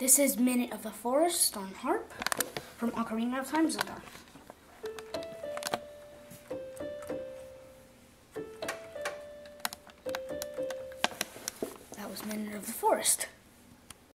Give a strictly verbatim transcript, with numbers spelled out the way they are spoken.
This is Minute of the Forest on Harp from Ocarina of Time, Zelda. That was Minute of the Forest.